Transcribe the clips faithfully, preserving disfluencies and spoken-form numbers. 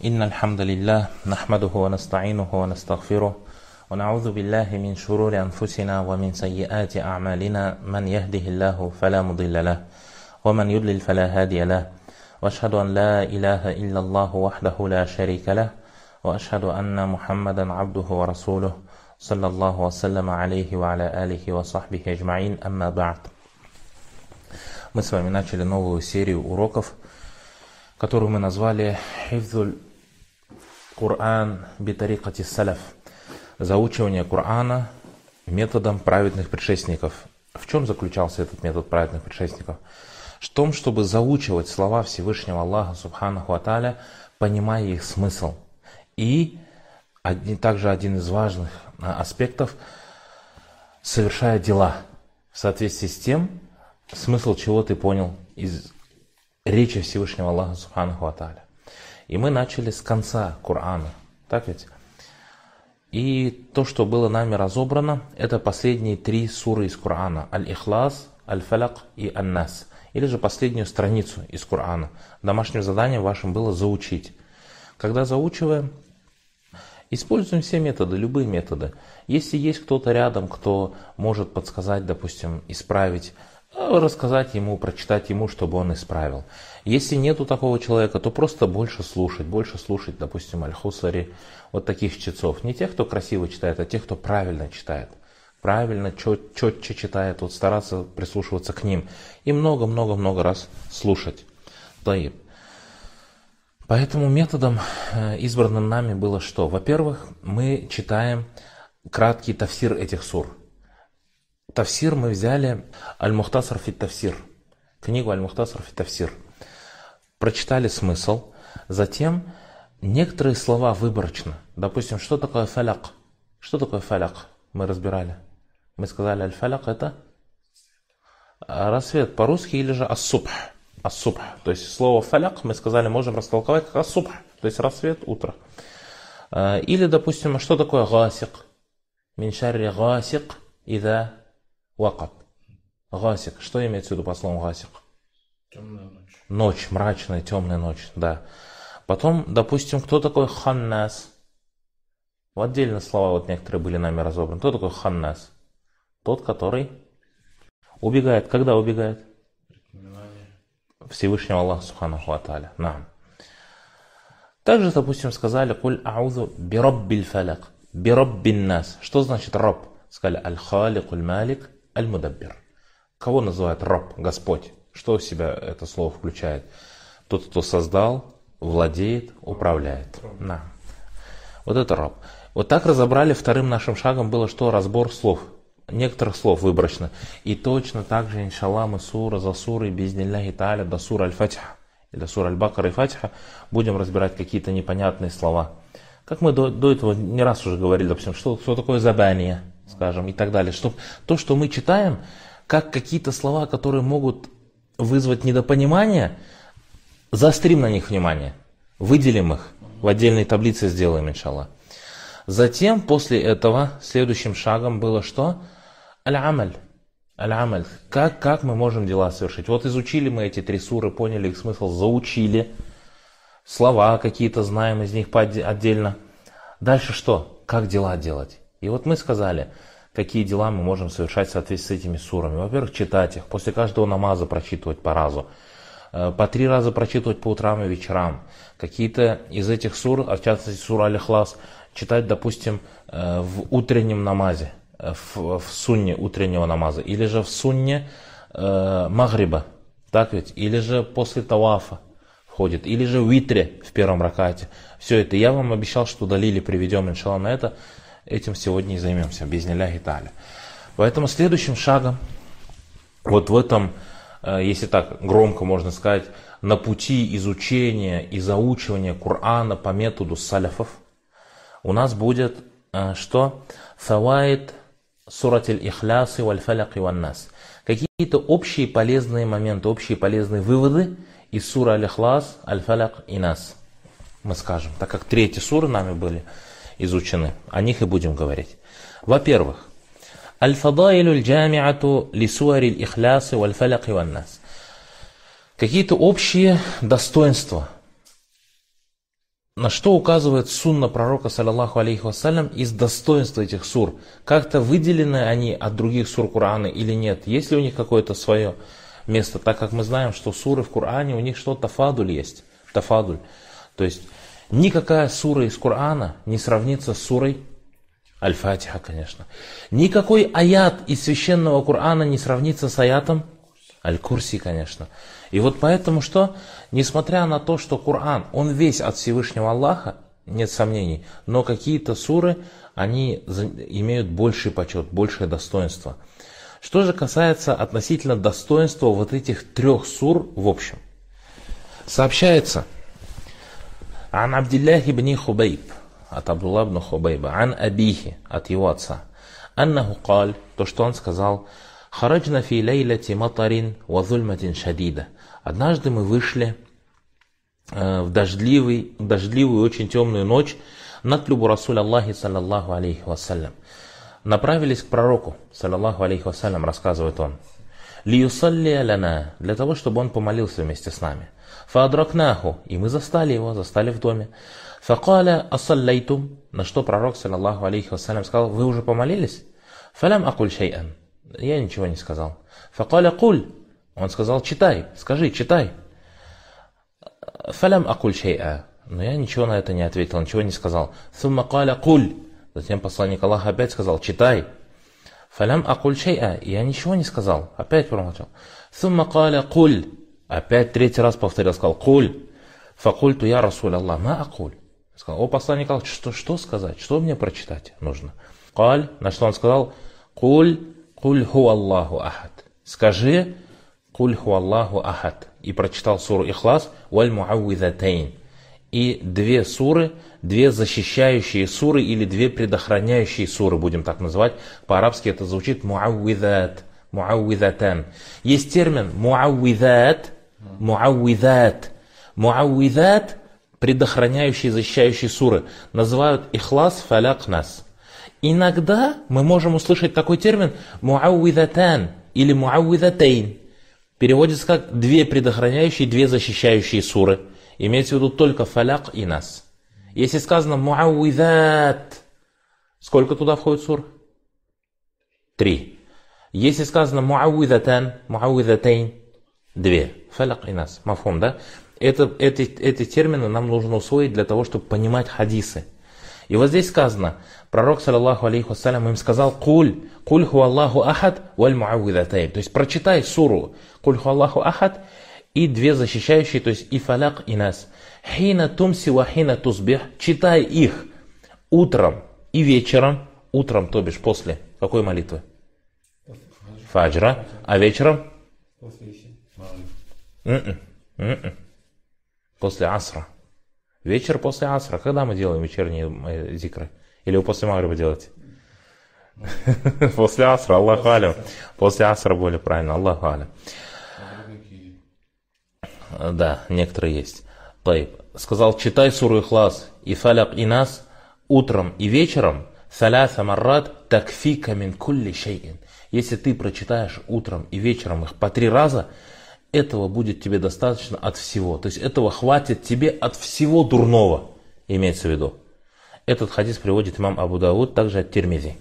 إن الحمد لله نحمده ونستعينه ونستغفره ونعوذ بالله من شرور أنفسنا ومن سيئات أعمالنا من يهده الله فلا مضل له ومن يضلل فلا هادي له وأشهد أن لا إله إلا الله وحده لا شريك له وأشهد أن محمدا عبده ورسوله صلى الله وسلم عليه وعلى آله وصحبه أجمعين أما بعد. Мы с вами начали новую серию уроков, которую мы назвали «Хифзуль Кур'ан битарикати саляф» – заучивание Корана методом праведных предшественников. В чем заключался этот метод праведных предшественников? В том, чтобы заучивать слова Всевышнего Аллаха Субханаху ва Тааля, понимая их смысл. И один, также один из важных аспектов, совершая дела в соответствии с тем, смысл чего ты понял из речи Всевышнего Аллаха Субханаху ва Тааля. И мы начали с конца Корана, так ведь? И то, что было нами разобрано, это последние три суры из Корана: Аль-Ихлас, Аль-Фалак и Ан-Нас. Или же последнюю страницу из Корана. Домашним заданием вашим было заучить. Когда заучиваем, используем все методы, любые методы. Если есть кто-то рядом, кто может подсказать, допустим, исправить, рассказать ему, прочитать ему, чтобы он исправил. Если нету такого человека, то просто больше слушать, больше слушать, допустим, Аль-Хусари, вот таких чтецов. Не тех, кто красиво читает, а тех, кто правильно читает. Правильно, четче читает, вот стараться прислушиваться к ним. И много-много-много раз слушать. Таиб. Поэтому методом, избранным нами, было что? Во-первых, мы читаем краткий тафсир этих сур. Тафсир мы взяли Аль-Мухтасар фи Тафсир, книгу Аль-Мухтасар фи Тафсир. Прочитали смысл, затем некоторые слова выборочно. Допустим, что такое фаляк? Что такое фаляк? Мы разбирали. Мы сказали, аль-фаляк это рассвет по-русски или же ас-субх. Ас-субх. То есть слово фаляк мы сказали, можем растолковать как ас-субх, то есть рассвет, утро. Или, допустим, что такое гасик? Мин шарри гасик ида вакаб. Гасик. Что имеется в виду по слову гасик? Темная ночь. Ночь, мрачная, темная ночь, да. Потом, допустим, кто такой ханнас? В отдельные слова вот некоторые были нами разобраны. Кто такой ханнас? Тот, который убегает. Когда убегает? Всевышнего Аллаха Субханаху ва Тааля. Нам. Также, допустим, сказали «Куль аузу бираббиль фаляк, бираббин нас». Что значит раб? Сказали «Аль-Халик, Аль-Малик, Аль-Мудаббир». Кого называют раб? Господь. Что в себя это слово включает? Тот, кто создал, владеет, управляет. На. Вот это раб. Вот так разобрали. Вторым нашим шагом было что? Разбор слов. Некоторых слов выборочно. И точно так же, иншаллах, мы сура за сурой, бизнилляхи тааля, до сура Аль-Фатиха, или до сура Аль-Бакара и Фатиха, будем разбирать какие-то непонятные слова. Как мы до, до этого не раз уже говорили, допустим, что, что такое забания, скажем, и так далее. Что, то, что мы читаем, как какие-то слова, которые могут вызвать недопонимание, заострим на них внимание, выделим их, в отдельной таблице сделаем, иншаллах. Затем, после этого, следующим шагом было что? Аль-Амаль. Аль-Амаль. Как, как мы можем дела совершить? Вот изучили мы эти три суры, поняли их смысл, заучили. Слова какие-то знаем из них отдельно. Дальше что? Как дела делать? И вот мы сказали, какие дела мы можем совершать в соответствии с этими сурами. Во-первых, читать их. После каждого намаза прочитывать по разу. По три раза прочитывать по утрам и вечерам. Какие-то из этих сур, а в частности сура Аль-Ихлас, читать, допустим, в утреннем намазе, в, в сунне утреннего намаза, или же в сунне э, магриба, так ведь, или же после тавафа входит, или же в витре в первом ракате. Все это я вам обещал, что далили приведем, иншаллах, на это. Этим сегодня и займемся, бизнилляхи тааля. Поэтому следующим шагом, вот в этом, если так громко можно сказать, на пути изучения и заучивания Корана по методу саляфов, у нас будет что? Фаваид суратиль Ихлясы валь фаляк и ван нас. Какие-то общие полезные моменты, общие полезные выводы из сура Аль-Ихлас, Аль-Фаляк и Нас. Мы скажем, так как третьи суры нами были изучены, о них и будем говорить. Во-первых, Аль-Фадаилю аль-Джамиату ли суариль Ихлясы валь фаляк и ван нас. Какие-то общие достоинства, на что указывает сунна пророка, саллаллаху алейхи вассалям, из достоинства этих сур? Как-то выделены они от других сур Корана или нет? Есть ли у них какое-то свое место? Так как мы знаем, что суры в Коране, у них что-то тафадуль есть. Тафадуль. То есть никакая сура из Корана не сравнится с сурой Аль-Фатиха, конечно. Никакой аят из священного Корана не сравнится с аятом Аль-Курси, конечно. И вот поэтому что, несмотря на то, что Коран, он весь от Всевышнего Аллаха, нет сомнений, но какие-то суры, они имеют больший почет, большее достоинство. Что же касается относительно достоинства вот этих трех сур в общем. Сообщается, ан Абдиллахи ибн Хубейб, от Абдулла ибн Хубейба, ан Абихи, от его отца, аннаху каль, то, что он сказал, хараджна фи лейлати матарин ва зульматин шадида. Однажды мы вышли э, в дождливый, дождливую, очень темную ночь, натлюбу Расуль Аллахи, саллаллаху алейхи вассалям. Направились к пророку, саллаллаху алейхи вассалям, рассказывает он, лиюсалли аляна, для того, чтобы он помолился вместе с нами. Фаадракнаху, и мы застали его, застали в доме. Факаля ассаллайтум, на что пророк, саллаллаху алейхи вассалям, сказал, вы уже помолились? Фалям акуль шай'ан, я ничего не сказал. Факаля куль, он сказал, читай, скажи, читай. Фалям акуль шай'а, но я ничего на это не ответил, ничего не сказал. Сумма каля куль, затем посланник Аллаха опять сказал, читай. Фалям акуль шай'а, я ничего не сказал, опять промолчал. Сумма каля куль, опять третий раз повторил, сказал, куль. Факульту я Расуль Аллах, ма акуль. Сказал, о посланник Аллаха, что, что сказать, что мне прочитать нужно? Каль, на что он сказал, куль, куль ху Аллаху ахад. Скажи, куль ху Аллаху ахад. И прочитал суру Ихлас, валь муаввидатейн. И две суры, две защищающие суры или две предохраняющие суры, будем так называть. По-арабски это звучит муаввидат, муаввидатан. Есть термин муаввидат, муаввидат. Муаввидат, предохраняющие, защищающие суры, называют Ихлас, Фаляк, Нас. Иногда мы можем услышать такой термин муаввидатан или муаввидатейн. Переводится как две предохраняющие, две защищающие суры. Имеется в виду только Фаляк и Нас. Если сказано муаввидат, сколько туда входит сур? Три. Если сказано муаввидатан, муаввидатейн, две. Фаляк и Нас. Мафхум, да? Это, эти, эти термины нам нужно усвоить для того, чтобы понимать хадисы. И вот здесь сказано, пророк, саллаллаху алейхи вассалям, им сказал, куль, куль ху Аллаху ахад, валь муаввидатейн. То есть прочитай суру, куль ху Аллаху ахад, и две защищающие, то есть и Фаляк, и Нас. Хина тумси ва хина тузбих, читай их утром и вечером, утром, то бишь после какой молитвы? Фаджра, а вечером? После асра. Вечер после асра. Когда мы делаем вечерние зикры? Или вы после магриба делаете? После асра, Аллаху алям. После асра более правильно, Аллаху алям. Да, некоторые есть. Сказал, читай суру Ихлас и Фаляк и Нас утром и вечером. Саляса маррат такфика мин кулли шейин. Если ты прочитаешь утром и вечером их по три раза, этого будет тебе достаточно от всего. То есть этого хватит тебе от всего дурного, имеется в виду. Этот хадис приводит имам Абу Дауд, также от Тирмизи.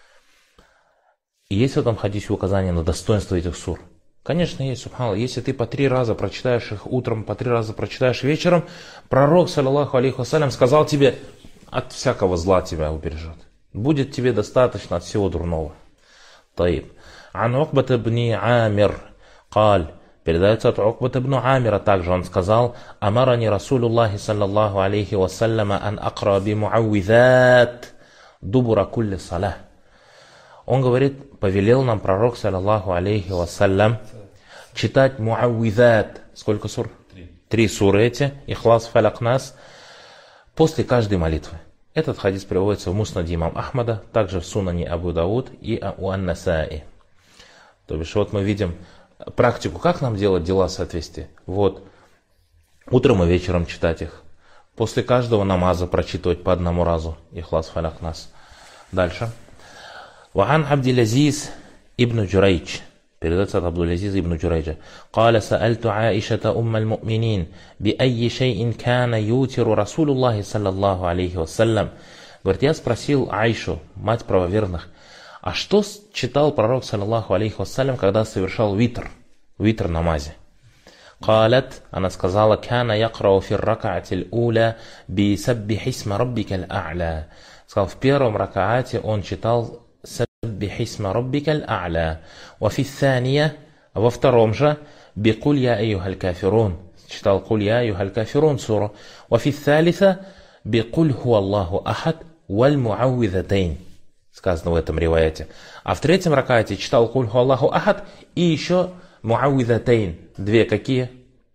И есть в этом хадисе указание на достоинство этих сур. Конечно, есть, субханаллах. Если ты по три раза прочитаешь их утром, по три раза прочитаешь вечером, пророк, саллаллаху алейхи вассалям, сказал тебе, от всякого зла тебя убережет. Будет тебе достаточно от всего дурного. Таиб. Ан Укбат ибн Амир, каль. Передается от Укбат ибн Амира также. Он сказал, амарани Расулуллахи саллаллаху алейхи вассаляма ан акра би муаввидат дубура кулли салах. Он говорит, повелел нам пророк, саллаллаху алейхи вассалям, читать муаввидат. Сколько сур? Три. Три суры эти, Ихлас, Фаляк, Нас, после каждой молитвы. Этот хадис приводится в Муснаде имам Ахмада, также в Сунане Абу Дауд и у Ан-Насаи. То бишь, вот мы видим практику, как нам делать дела соответствия. Вот, утром и вечером читать их. После каждого намаза прочитывать по одному разу. Ихлас, Фаляк, Нас. Дальше. Ваан Абдилазиз ибн Джурайч. Передается от Абдул-Азиза ибн Джурайджа. «Каля саальту Аишата умма аль-муминин, би айи шейин кана ютиру Расулуллахи саллаллаху алейхи вассалям». Говорит, я спросил Аишу, мать правоверных, а что читал пророк саллаллаху алейхи вассалям, когда совершал витр, витр намазе? «Калят», она сказала, «Кана якрау фир ракаатиль уля би саббихи исма раббика аль-а'ля». Сказал, в первом ракаате он читал «Саббихи исма раббика аль-а'ля». Ва фи thaniya, во втором же, би куль я айюхаль кафирун. Читал «Куль я айюхаль кафирун» суру. Ва фи thalitha, би куль хуа Аллаху ахад валь муаввидатейн. Сказано в этом риваяте. А в третьем ракаате читал «Куль хуа Аллаху ахад» и еще муаввидатейн. Две какие?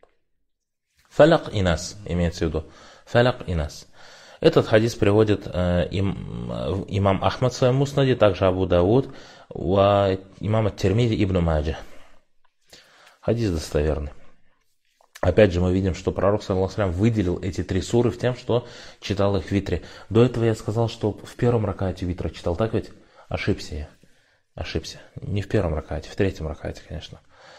Фалак и нас, имеется в виду. Фалак и нас. Этот хадис приводит э, им, э, имам Ахмад в своем муснаде, также Абу Дауд, и имам ат-Тирмизи ибн Маджа. Хадис достоверный. Опять же мы видим, что пророк саллаллаху алейхи ва саллям выделил эти три суры в тем, что читал их в витре. До этого я сказал, что в первом ракате витра читал, так ведь? Ошибся я. Ошибся. Не в первом ракате, в третьем ракате, конечно.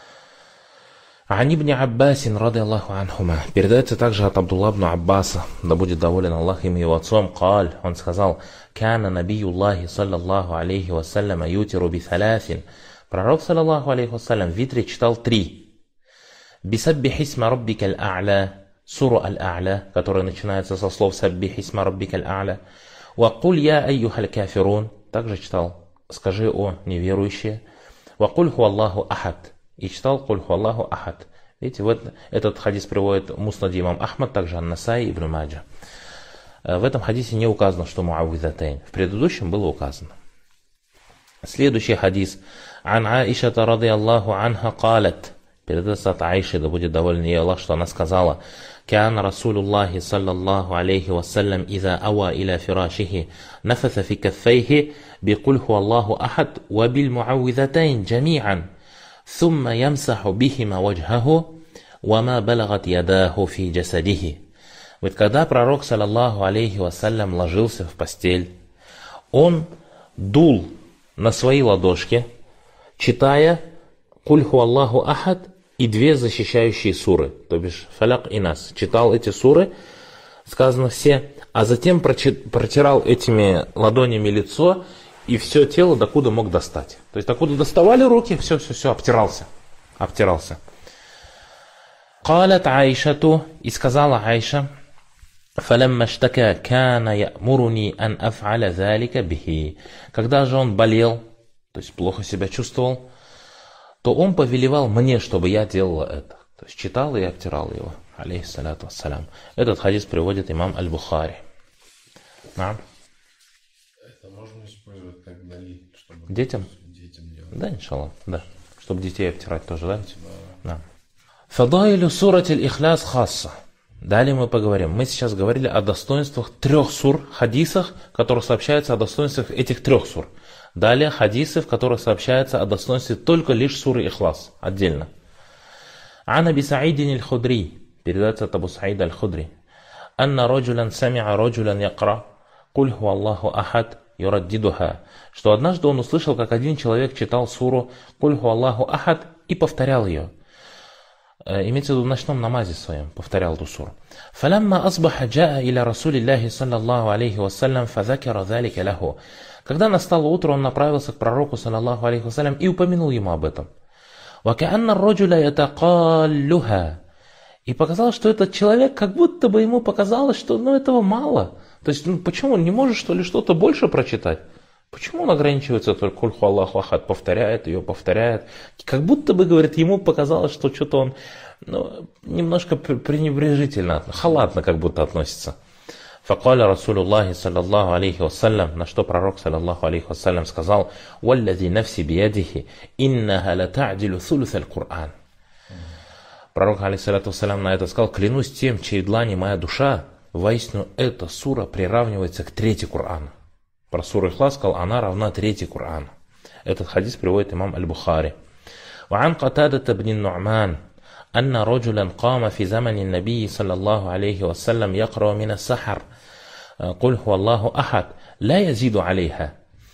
Ан ибн Аббасин, ради Аллаху анхума. Передается также от Абдулла ибн Аббаса, да будет доволен Аллах им и его отцом. Каль, он сказал, «Кана набиюллахи саллаллаху алейхи вассалям ютиру би салясин». Пророк саллаллаху алейхи вассалям в витре читал три. «Бисаббихи исма раббика аль-а'ля», суру аль-а'ля, которая начинается со слов «Саббихи исма раббика аль-а'ля». «Ва куль я айюхаль кафирун», также читал «Скажи, о неверующие». «Ва куль хуа Аллаху ахад». И читал «Куль ху Аллаху ахад». Видите, вот этот хадис приводит муснади имам Ахмад, также Ан-Насаи ибн Маджа. В этом хадисе не указано, что муаввидатейн. В предыдущем было указано. Следующий хадис. Ан Аишата ради Аллаху анха калат. Передается от Аиши, да будет доволен ей Аллах, что она сказала: «Кяна Расулуллахи саллаллаху алейхи вассалям иза ава иля фирашихи нафаса фи каффейхи би куль ху Аллаху ахад ва бил муаввидатейн джами'ан. ثم يمسح بهما وجهه وما بلغت يداه في جسده». Вот когда пророк саллаллаху алейхи вассалям ложился в постель, он дул на свои ладошки, читая «Куль ху Аллаху ахад» и две защищающие суры, то бишь «Фаляк» и «Нас». Читал эти суры, сказано все, а затем протирал этими ладонями лицо и все тело, докуда мог достать. То есть, докуда доставали руки, все, все, все, обтирался. Обтирался. «Калят Аишату», и сказала Аиша, «Фалямма штака кана ямуруни ан аф'аля залика бихи». Когда же он болел, то есть плохо себя чувствовал, то он повелевал мне, чтобы я делала это. То есть, читал и обтирал его. Алейхиссалату вассалям. Этот хадис приводит имам Аль-Бухари. На. Использовать как далиль, чтобы детям? Детям делать. Да, иншаллах, да. Чтобы детей обтирать тоже, да? Да. Да. Фадайлю суратиль ихляс хасса. Далее мы поговорим. Мы сейчас говорили о достоинствах трех сур, хадисах, которые сообщаются о достоинствах этих трех сур. Далее хадисы, в которых сообщается о достоинстве только лишь суры Ихлас, отдельно. Ан Аби Саидин аль-Худри, передается от Абу Саида аль-Худри. Анна раджулян сами'a раджулян якра, куль ху Аллаху ахад, юраддидуха. Что однажды он услышал, как один человек читал суру «Куль ху Аллаху ахад» и повторял ее. Имеется в виду в ночном намазе своем, повторял эту суру. «Фалямма асбаха джаа иля Расулиллахи саллаллаху алейхи вассалям фазакира залика лаху». Когда настало утро, он направился к пророку саллаллаху алейхи вассалям и упомянул ему об этом. «Вакаанна раджуля ятакаллюха». И показалось, что этот человек, как будто бы ему показалось, что ну, этого мало. То есть, ну, почему он не может, что ли, что-то больше прочитать? Почему он ограничивается только «Куль ху Аллаху ахад», повторяет ее, повторяет? Как будто бы, говорит, ему показалось, что что-то он ну, немножко пренебрежительно, халатно как будто относится. Факаля Расулуллахи саллаллаху алейхи вассалям, на что пророк саллаллаху алейхи вассалям сказал: «Валлади нафси биядихи, иннаха ла та'дилу сулус аль-Кур'ан». Пророк алейхиссалату вассалям на это сказал: «Клянусь тем, чьей длани моя душа, воистину эта сура приравнивается к трети Кур'ана». Про суру Ихлас сказал: она равна трети Кур'ана. Этот хадис приводит имам Аль-Бухари. وعن قتادة بن النعمان أن رجلا قام في زمن النبي صلى الله عليه وسلم يقرأ من السحر قل هو الله أحد لا يزيد عليها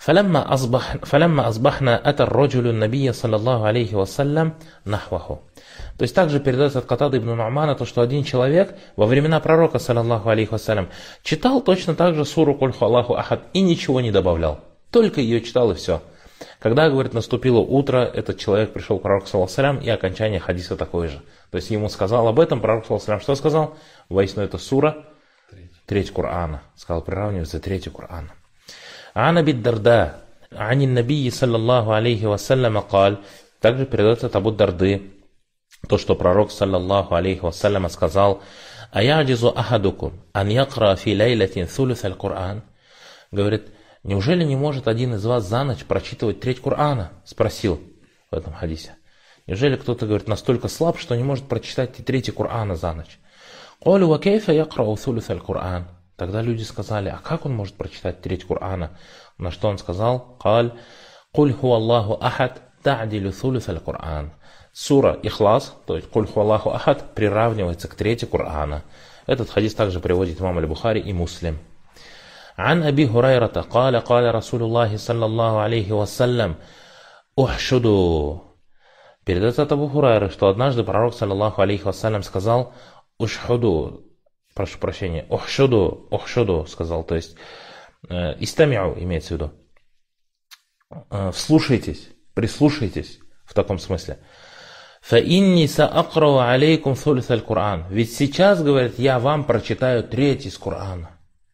فلما أصبح فلما أصبحنا أتى الرجل النبي صلى الله عليه وسلم نحوه. То есть также передается от Катады ибн Ну'мана, то, что один человек во времена пророка, саллаллаху алейхи вассалям, читал точно так же суру «Куль ху Аллаху ахад» и ничего не добавлял. Только ее читал и все. Когда, говорит, наступило утро, этот человек пришел к пророку, саллаллаху алейхи вассалям, и окончание хадиса такое же. То есть ему сказал об этом, пророк, саллаллаху алейхи вассалям, что сказал? Воистину это сура, треть Корана. Сказал, приравнивается третью Корана. Ан Аби Дарда, ани набии, саллаллаху алейхи вассалям, каль, также передается от Абу Дарды, то, что пророк, саллаллаху алейхи вассалям, сказал: «Аяджизу ахадукум ан якра фи лейлатин thuluth аль-Кур'ан». Говорит, неужели не может один из вас за ночь прочитывать треть Корана? Спросил в этом хадисе. Неужели кто-то, говорит, настолько слаб, что не может прочитать и треть Корана за ночь? «Калю ва кейфа якрау thuluth аль-Кур'ан». Тогда люди сказали, а как он может прочитать треть Корана? На что он сказал: «Каль куль ху Аллаху ахад та'дилю thuluth аль-Кур'ан». Сура Ихлас, то есть «Куль ху Аллаху ахад», приравнивается к трети Корана. Этот хадис также приводит имам аль-Бухари и Муслим. Ан Аби Хурайрата, каля каля Расулуллахи саллаллаху алейхи вассалям, ухшуду. Передается от Абу Хурайры, что однажды пророк, саллаллаху алейхи вассалям, сказал «Ушхуду», прошу прощения, «Ухшуду», «Ухшуду», сказал, то есть э, «Истамиу» имеется в виду. Э, «Вслушайтесь», «Прислушайтесь», в таком смысле. «Фаинни саакрау алейкум thuluth аль-Кур'ан». Ведь сейчас, говорит, я вам прочитаю треть из Корана.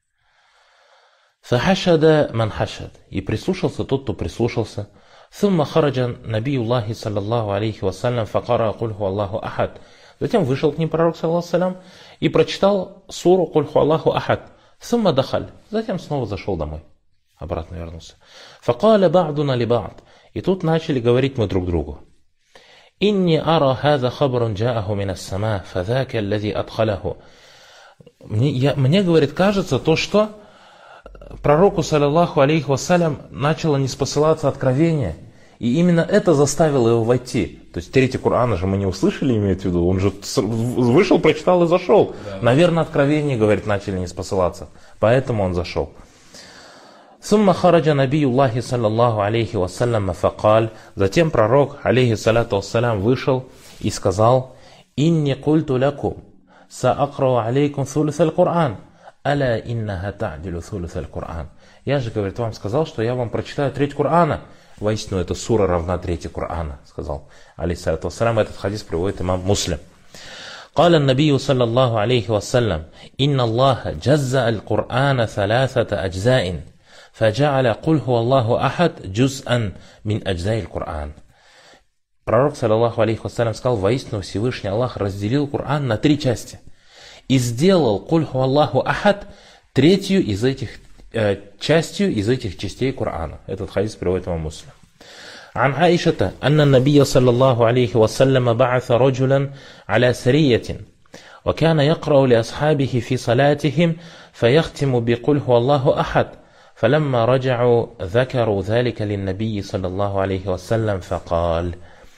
«Фахашада ман хашад». И прислушался тот, кто прислушался. «Сумма хараджа набиюллахи саллаллаху алейхи вассалям факара куль ху Аллаху ахад». Затем вышел к ним пророк, саллаллаху алейхи вассалям, и прочитал суру «Куль ху Аллаху ахад». «Сумма дахаль». Затем снова зашел домой. Обратно вернулся. «Факаля ба'дуна ли ба'д». И тут начали говорить мы друг другу. «Инни ара хаза хабрун джааху минас сама, фазака аллази адхалаху». Мне, я, мне, говорит, кажется то, что пророку, саллаллаху алейхи вассалям, начало неспосылаться откровение, и именно это заставило его войти. То есть третий Корана же мы не услышали, имеет в виду, он же вышел, прочитал и зашел. Да. Наверное, откровение, говорит, начали неспосылаться, поэтому он зашел. «Сумма хараджа набиюллахи саллаллаху алейхи вассалям факаль». Затем пророк, алейхи салату вассалям, вышел и сказал: «Инни культу лакум саакрау алейкум thuluth аль-Кур'ан, аля иннаха та'дилю thuluth аль-Кур'ан». Я же, говорит, вам сказал, что я вам прочитаю треть Корана. Воистину, эта сура равна трети Корана, сказал, алейхи салату вассалям. Этот хадис приводит имам Муслим. قال النبي صلى الله عليه وسلم إن الله جزأ القرآن ثلاثة أجزاء فجعل قل هو الله أحد جزءا من أجزاء القرآن. Пророк, саллаллаху алейхи вассалям, сказал: воистину Всевышний Аллах разделил Коран на три части и сделал «Куль ху Аллаху ахад» третью из этих, э, частью из этих частей Корана. Этот хадис приводит имам Муслим. عن عائشة أن النبي صلى الله عليه وسلم بعث رجلا على سرية وكان يقرأ لأصحابه في صلاتهم فيختم بقل هو الله أحد فلما رجعوا ذكروا ذلك للنبي صلى الله عليه وسلم فقال.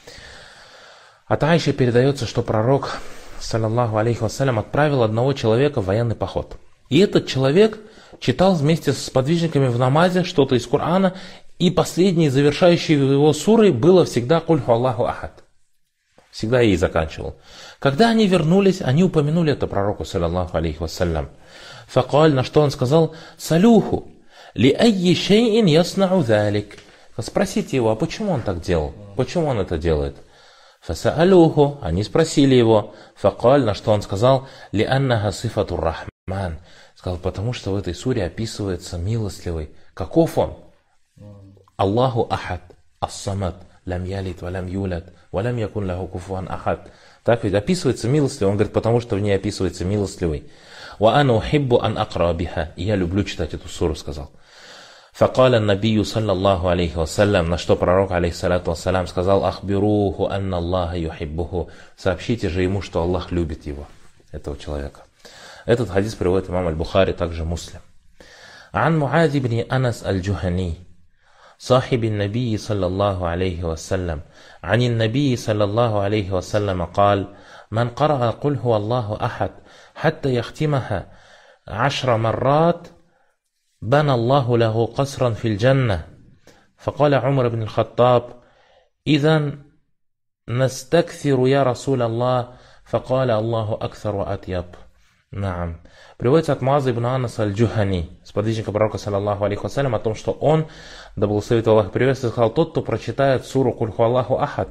От Аиши передается, что пророк, саллаллаху алейхи вассалям, отправил одного человека в военный поход. И этот человек читал вместе с подвижниками в намазе что-то из Корана, и последней завершающей его сурой было всегда «Куль ху Аллаху ахад». Всегда ей заканчивал. Когда они вернулись, они упомянули это пророку, саллаллаху алейхи вассалям. Факаль, на что он сказал: «Салюху, ли айи шейин яснау залик». Спросите его, а почему он так делал? Почему он это делает? Фасаалюху, они спросили его. Факаль, на что он сказал: «Ли аннаха сифатур рахман». Сказал, потому что в этой суре описывается милостливый. Каков он? Аллаху ахад, ас-самад, лам ялид, валям юлад, валям якун лаху куфуан ахад. Так ведь описывается милостливый. Он говорит, потому что в ней описывается милостливый. Ва ану хиббу ан акра биха. И я люблю читать эту суру, сказал. Факаля набию саллаллаху алейхи вассалям, на что пророк, алейхи салату вассалям, сказал: ахбируху анна Аллаха юхиббуху. Сообщите же ему, что Аллах любит его, этого человека. Этот хадис приводит имам аль-Бухари, также Муслим. Ан Муази бни Анас аль-Джухани, صاحب النبي صلى الله عليه وسلم عن النبي صلى الله عليه وسلم قال: من قرأ قل هو الله أحد حتى يختمها عشر مرات بنى الله له قصرا في الجنة فقال عمر بن الخطاب إذن نستكثر يا رسول الله فقال الله أكثر وأطيب. Наам. Приводится от Муаза ибн Анаса аль-Джухани, сподвижника пророка саллаллаху алейхи вассалям, о том, что он, да благословит Аллах приветствие, сказал: тот, кто прочитает суру Куль ху Аллаху ахад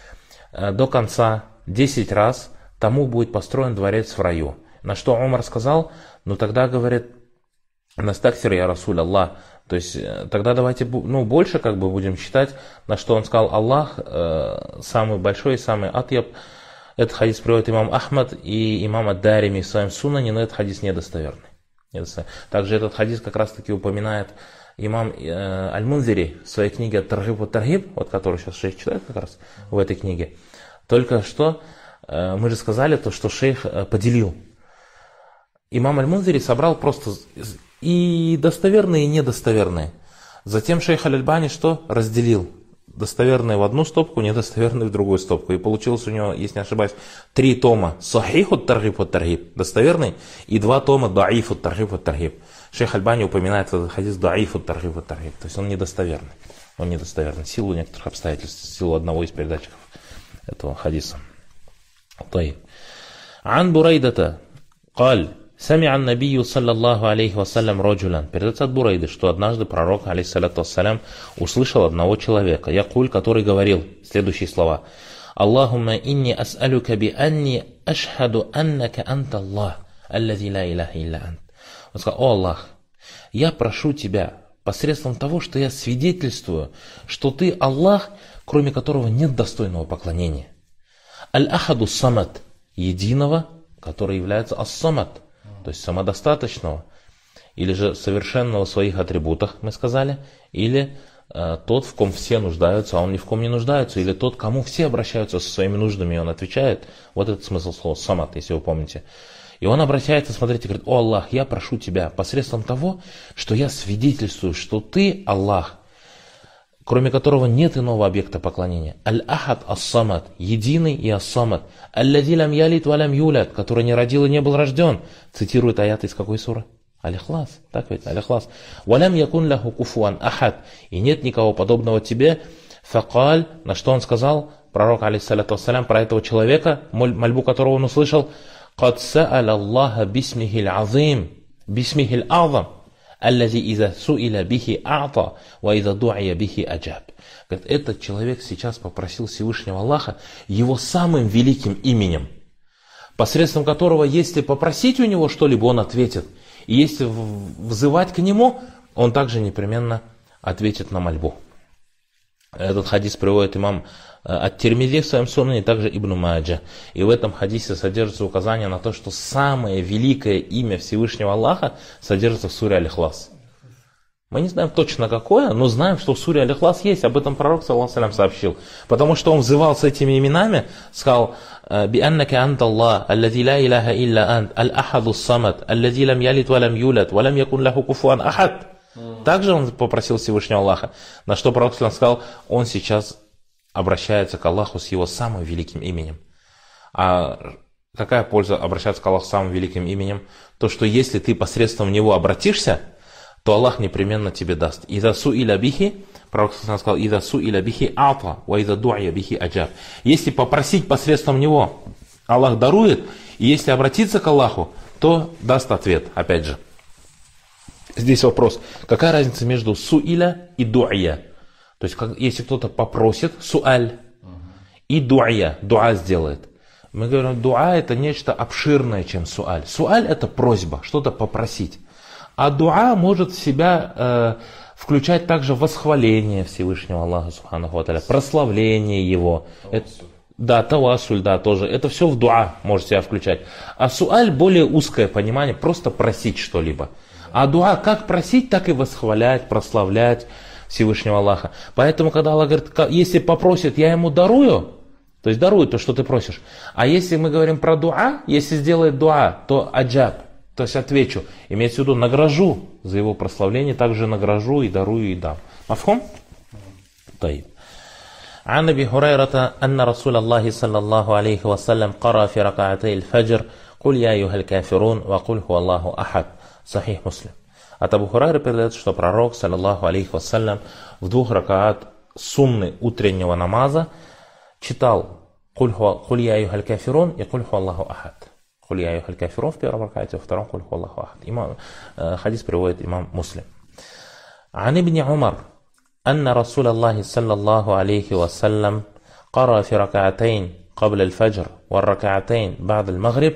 до конца десять раз, тому будет построен дворец в раю. На что Умар сказал: ну тогда, говорит, настаксир я Расуль Аллах, то есть тогда давайте ну, больше как бы будем считать, на что он сказал: Аллах э, самый большой, самый атьяб. Этот хадис приводит имам Ахмад и имам ад-Дарими в своем сунане, но этот хадис недостоверный. недостоверный. Также этот хадис как раз таки упоминает имам э, Аль-Мунзири в своей книге Ат-Таргиб ва-Таргиб, вот которую сейчас шейх читает как раз в этой книге. Только что э, мы же сказали то, что шейх э, поделил. Имам Аль-Мунзири собрал просто и достоверные, и недостоверные. Затем шейх Аль-Альбани что? Разделил. Достоверные в одну стопку, недостоверные в другую стопку. И получилось у него, если не ошибаюсь, три тома Сахиху Таргиб ат-Таргиб, достоверный, и два тома Даифу Таргиб ат-Таргиб. Шейх Альбани упоминает этот хадис Даифу Таргиб ат-Таргиб. То есть он недостоверный. Он недостоверный в силу некоторых обстоятельств, в силу одного из передатчиков этого хадиса. طيب. عن بريدة قال سمع النبي صلى الله عليه وسلم رجلا. Передается от Бурайды, что однажды пророк, алейхиссалату вассалям, услышал одного человека, якуль, который говорил следующие слова: Аллахумма инни ас'алюка би анни ашхаду аннака анта Аллах, аллази ла илляха илля ант. Он сказал: о Аллах, я прошу тебя посредством того, что я свидетельствую, что ты Аллах, кроме которого нет достойного поклонения. Аль-Ахаду Самад, единого, который является ас-Самад, то есть самодостаточного, или же совершенного в своих атрибутах, мы сказали, или э, тот, в ком все нуждаются, а он ни в ком не нуждается, или тот, кому все обращаются со своими нуждами, и он отвечает. Вот этот смысл слова «самат», если вы помните. И он обращается, смотрите, говорит: о Аллах, я прошу тебя посредством того, что я свидетельствую, что ты Аллах, кроме которого нет иного объекта поклонения. Аль-Ахад ас-Самад, единый и ас-Самад. Аль-Лади лам ялид ва лам юлад, который не родил и не был рожден. Цитирует аят из какой суры? Аль-Ихлас, так ведь, Аль-Ихлас. Ва лам якун лаху куфуан ахад, и нет никого подобного тебе. Факаль, на что он сказал, пророк, алейхиссалату вассалям, про этого человека, мольбу которого он услышал: «Кад са'ал Аллаха бисмихи аль-азим, бисмихи аль-азам, аллази иза суиля бихи а'та, ва иза ду'ия бихи аджаб». Говорит, этот человек сейчас попросил Всевышнего Аллаха его самым великим именем, посредством которого, если попросить у него что-либо, он ответит. И если взывать к нему, он также непременно ответит на мольбу. Этот хадис приводит имам ат-Тирмизи в своем сунане, и также Ибн Маджа. И в этом хадисе содержится указание на то, что самое великое имя Всевышнего Аллаха содержится в суре Аль-Ихлас. Мы не знаем точно какое, но знаем, что в суре Аль-Ихлас есть. Об этом пророк, саллаллаху алейхи ва саллям, сообщил. Потому что он взывал с этими именами, сказал: «Бианнака анта Аллах, аллади ла илляха илля ант, аль-ахаду самад, аллади лам ялид ва лам юлад, ва лам якун лаху куфуан ахад». Также он попросил Всевышнего Аллаха, на что пророк сказал: он сейчас обращается к Аллаху с его самым великим именем. А какая польза обращаться к Аллаху с самым великим именем? То, что если ты посредством него обратишься, то Аллах непременно тебе даст. «Иза суиля бихи», пророк сказал: «Иза суиля бихи а'та, ва иза ду'ия бихи аджаб». Если попросить посредством него, Аллах дарует, и если обратиться к Аллаху, то даст ответ, опять же. Здесь вопрос: какая разница между суиля и ду'ия? То есть, как, если кто-то попросит, суаль, и ду'ия, дуа сделает. Мы говорим, дуа это нечто обширное, чем суаль. Суаль это просьба, что-то попросить. А дуа может в себя э, включать также восхваление Всевышнего Аллаха Субханаху ва Тааля, прославление Его. Это, да, тавассуль, да, тоже. Это все в дуа может себя включать. А суаль более узкое понимание, просто просить что-либо. А дуа как просить, так и восхвалять, прославлять Всевышнего Аллаха. Поэтому, когда Аллах говорит, если попросит, я ему дарую, то есть дарую то, что ты просишь. А если мы говорим про дуа, если сделает дуа, то аджаб, то есть отвечу. Имеется в виду, награжу за его прославление, также награжу и дарую и дам. Мафхум? طيب. عن أبي هريرة أن رسول الله صلى الله عليه وسلم قرأ في ركعتي الفجر قل يا أيها الكافرون وقل هو الله أحد. Сахих Муслим. От Абу Хурайры передается, что пророк, саллаллаху алейхи вассалям, в двух ракаат сунны утреннего намаза читал «Куль я юхаль кафирун» и «Куль ху Аллаху ахад». «Куль я юхаль кафирун» в первом ракаате, во втором «Куль ху Аллаху ахад». Имам, э, хадис приводит имам Муслим. عن ابن عمر أن رسول الله صلى الله عليه وسلم قرأ في ركعتين قبل الفجر والركعتين بعد المغرب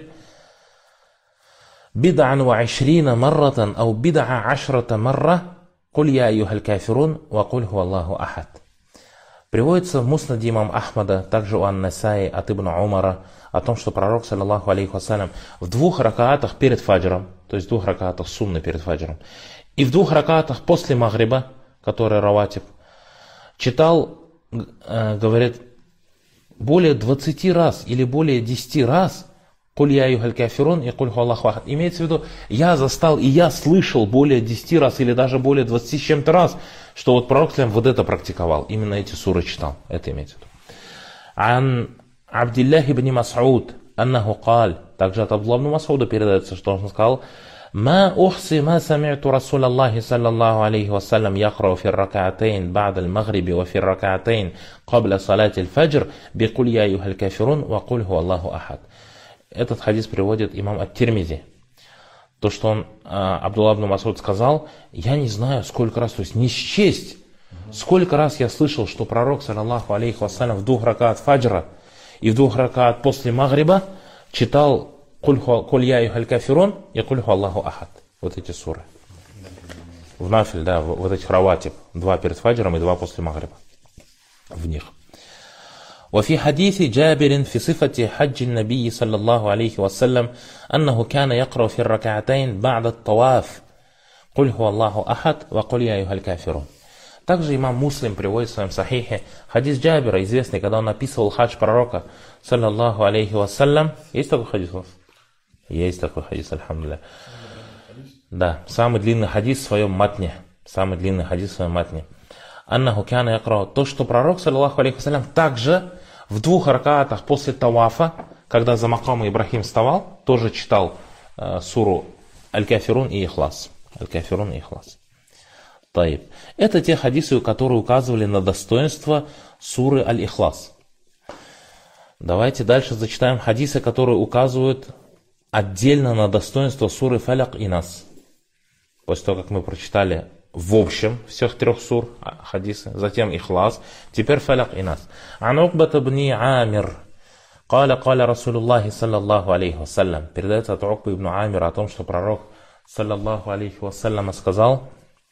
بدعا وعشرين مرة أو بدع عشرة مرة قل يا أيها الكافرون وقل هو الله أحد. Приводится в Муснаде имам Ахмада, также у Ан-Насаи от Ибн Умара, о том, что пророк, саллаллаху алейхи вассалям, в двух ракаатах перед фаджром, то есть в двух ракаатах сунны перед фаджром, и в двух ракаатах после магриба, который раватиб, читал, э, говорит, более двадцати раз или более десяти раз «Куль я юхаль кафирун» и «Куль ху Аллаху ахад». Имеется в виду, я застал и я слышал более десяти раз или даже более двадцати с чем-то раз, что вот пророк вот это практиковал, именно эти суры читал. Это имеется в виду. Ан Абдиллахи ибн Мас'уд аннаху каль, также от Абдулла ибн Мас'уда передается, что он сказал: «Ма ухси ма сами'ту Расул Аллахи саллаллаху алейхи вассалям яхрау фи ракаатейн ба'д аль-магриби ва фи ракаатейн кабля салати аль-фаджр би куль я юхаль кафирун ва куль ху Аллаху ахад». Этот хадис приводит имам ат-Тирмизи. То, что он, Абдулла ибн Мас'уд сказал, я не знаю сколько раз, то есть не счесть, сколько раз я слышал, что пророк, саллаллаху алейхи вассалям, в двух ракаат фаджра и в двух ракаат после магриба читал «Куль я юхаль кафирун» и «Куль ху Аллаху ахад». Вот эти суры. В нафиль, да, вот этих раватиб. Два перед фаджром и два после магриба. В них. وفي حديث جابر في صفة حج النبي صلى الله عليه وسلم أنه كان يقرأ في الركعتين بعد الطواف قل هو الله أحد وقل يا أيها الكافرون. Также имам Муслим приводит в своем сахихе хадис Джабира, известный, когда он описывал хадж пророка, саллаллаху алейхи вассалям. Есть такой хадис у вас? Есть такой хадис, альхамдулилля. Да, самый длинный хадис в своем матне. Самый длинный хадис в своем матне. Аннаху кяна якрау. То, что пророк, саллаллаху алейхи вассалям, также в двух ракаатах после тавафа, когда за макама Ибрахим вставал, тоже читал э, суру Аль-Кафирун и Ихлас. Аль-Кафирун и Ихлас. Таиб. Это те хадисы, которые указывали на достоинство суры Аль-Ихлас. Давайте дальше зачитаем хадисы, которые указывают отдельно на достоинство суры Фаляк и Нас. После того, как мы прочитали в общем всех трех сур хадисы, затем Ихлас, теперь Фаляк и Нас. Ан Укбата ибн Амир. Каля каля Расулуллахи саллаллаху алейхи вассалям. Передается от Укбы ибн Амира о том, что пророк саллаллаху алейхи вассалям сказал,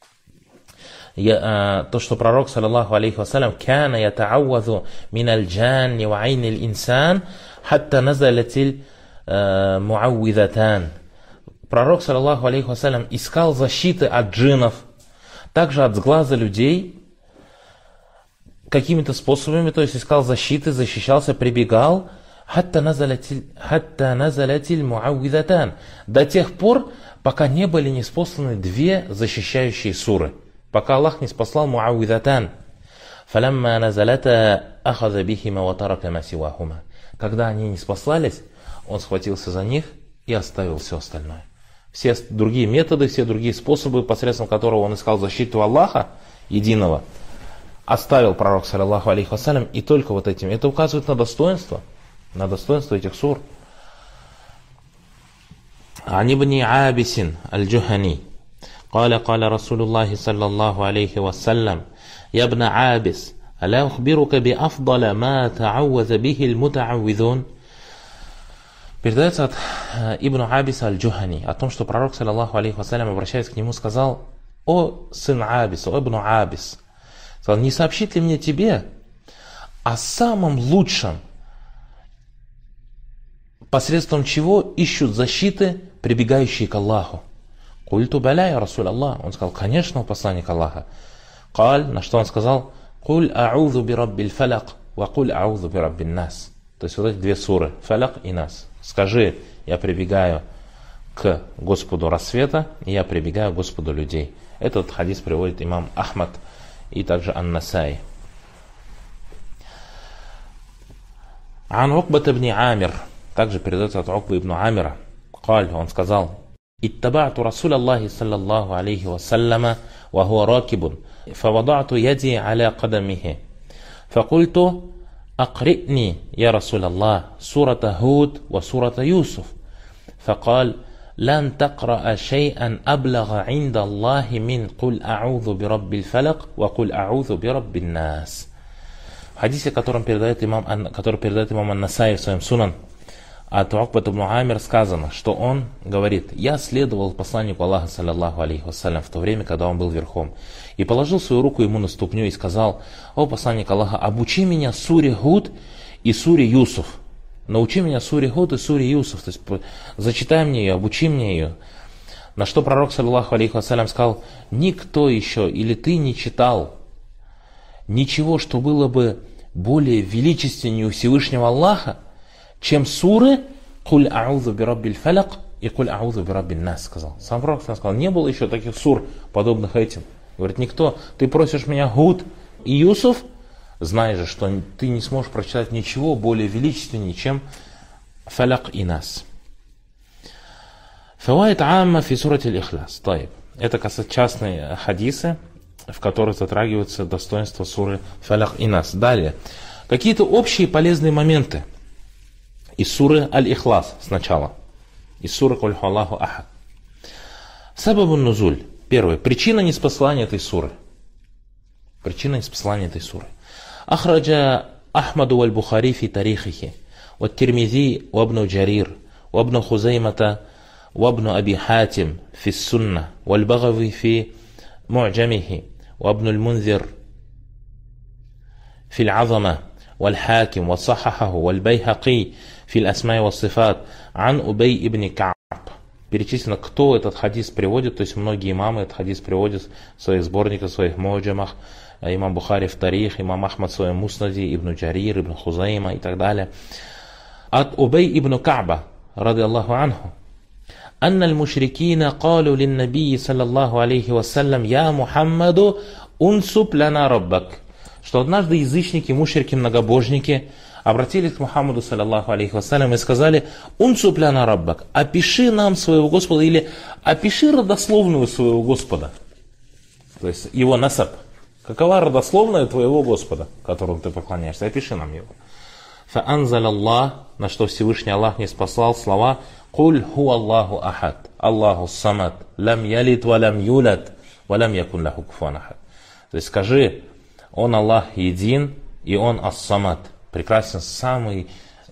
Я, то, что пророк саллаллаху алейхи вассалям кана ята'аввазу мин аль-джанни ва айни аль-инсан хатта назалатиль му'аввизатан. Пророк саллаллаху алейхи вассалям искал защиты от джиннов, также от сглаза людей, какими-то способами, то есть искал защиты, защищался, прибегал, хатта назалатиль му'аввизатан, до тех пор, пока не были ниспосланы две защищающие суры. Пока Аллах не спаслал му'аввизатан. Фалямма назалата ахаза бихима ва тарака ма сивахума. Когда они не спаслались, он схватился за них и оставил все остальное. Все другие методы, все другие способы, посредством которого он искал защиту Аллаха единого, оставил пророк, саллаллаху алейхи вассалям, и только вот этим. Это указывает на достоинство, на достоинство этих сур. Ан ибн Абисин аль-Джухани. قال قال رسول الله صلى الله عليه وسلم يا ابن عابس ألا أخبرك بأفضل ما تعوذ به المتعوذون. Передается от Ибн Абиса аль-Джухани о том, что пророк, саллаллаху алейхи вассалям, обращаясь к нему, сказал: «О сын Абис, о Ибн Абис, сказал, не сообщит ли мне тебе о самом лучшем, посредством чего ищут защиты, прибегающие к Аллаху?» «Культу баля, я Расуль Аллах». Он сказал: конечно, посланник Аллаха. «Каль», на что он сказал: «Куль а'удhu би раббиль фаляк, ва куль а'удhu би раббиль нас». То есть вот эти две суры, фаляк и нас. Скажи: я прибегаю к Господу рассвета, и я прибегаю к Господу людей. Этот хадис приводит имам Ахмад и также Ан-Насаи. Ан Укбат ибн Амир. Также передается от Укбы ибн Амира. «Каль», он сказал: اتبعت رسول الله صلى الله عليه وسلم وهو راكب فوضعت يدي على قدمه فقلت أقرئني يا رسول الله سورة هود وسورة يوسف فقال لن تقرأ شيئا أبلغ عند الله من قل أعوذ برب الفلق وقل أعوذ برب الناس. В хадисе, которым передает имам, который передает имам ан-Насаи в своем сунан, от Укбат ибн Амир сказано, что он говорит: я следовал посланнику Аллаха, саллаллаху алейхи вассалям, в то время, когда он был верхом, и положил свою руку ему на ступню и сказал: о посланник Аллаха, обучи меня суре Худ и суре Юсуф. Научи меня суре Худ и суре Юсуф, то есть зачитай мне ее, обучи мне ее. На что пророк, саллаллаху алейхи вассалям, сказал: никто еще или ты не читал ничего, что было бы более величественнее у Всевышнего Аллаха, чем суры «Куль а'удhu би раббиль фалак» и «Куль а'удhu би раббин нас», сказал. Сам пророк сказал: не было еще таких сур, подобных этим. Говорит, никто. Ты просишь меня Худ и Юсуф, знай же, что ты не сможешь прочитать ничего более величественнее, чем «Фалак» и «Нас». Фаваид амма фи сурати аль-Ихлас. Это касается частные хадисы, в которых затрагиваются достоинства суры «Фалак» и «Нас». Далее. Какие-то общие полезные моменты из суры Аль-Ихлас сначала. Из суры «Куль ху Аллаху ахад». Сабабун нузуль. Первое. Причина неспослания этой суры. Причина неспослания этой суры. Ахраджа Ахмаду валь-Бухари фи тарихихи. والترمذي وابن جرير وابن خزيمة وابن أبي حاتم في السنة والبغوي في معجمه وابن المنذر في العظمة والحاكم وصححه والبيهقي في الأسماء والصفات عن أبي ибн Ка'б. Перечислено, кто этот хадис приводит, то есть многие имамы этот хадис приводят в своих сборниках, в своих муджамах. Имам Бухари в Тарих, имам Ахмад в своем Муснаде, Ибн Джарир, Ибн Хузайма и так далее. От Убей ибн Ка'ба, ради Аллаху анху, أن المشركين قالوا للنبي صلى الله عليه وسلم يا محمد أنسب لنا ربك. Что однажды язычники, мушрики, многобожники обратились к Мухаммаду саллаллаху алейхи вассалям и сказали: «Унсуб ляна раббак», опиши нам своего Господа, или опиши родословную своего Господа, то есть его насаб. Какова родословная твоего Господа, которому ты поклоняешься, опиши нам его. Фаанзал Аллах, на что Всевышний Аллах не спаслал слова: «Куль ху Аллаху ахад, Аллаху самад, лам ялид ва лам юлад, ва лам якун лаху куфуан ахад». То есть скажи: Он Аллах един, и Он ас-самад, прекрасен, самый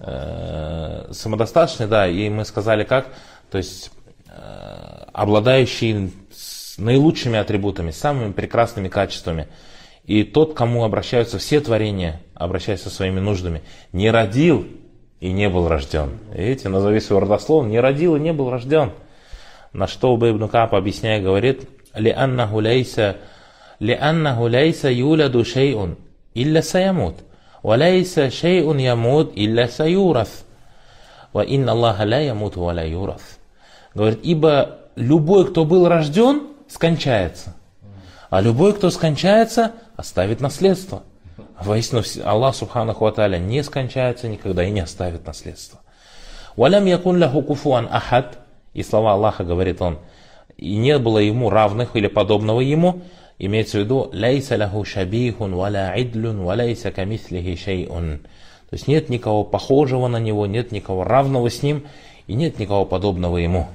э, самодостаточный, да, и мы сказали как, то есть э, обладающий наилучшими атрибутами, самыми прекрасными качествами. И тот, кому обращаются все творения, обращаясь со своими нуждами, не родил и не был рожден. Видите, назови свой родословно: не родил и не был рожден. На что Убей ибн Ка'б, объясняя, говорит: «Лианнаху лейса لأنه ليس يولد شيء إلا سيموت وليس شيء يموت إلا سيورث وإن الله لا يموت ولا يورث». Говорит, ибо любой, кто был рожден, скончается, а любой, кто скончается, оставит наследство. Воистину, Аллах субханаху ва тааля не скончается никогда и не оставит наследство. «Валям якун лаху куфуан ахад». И слова Аллаха, говорит он, и не было ему равных или подобного ему. Имеется в виду «Лейса лаху шабихун валя идлюн валейса камислихи шейун». То есть нет никого похожего на него, нет никого равного с ним и нет никого подобного ему.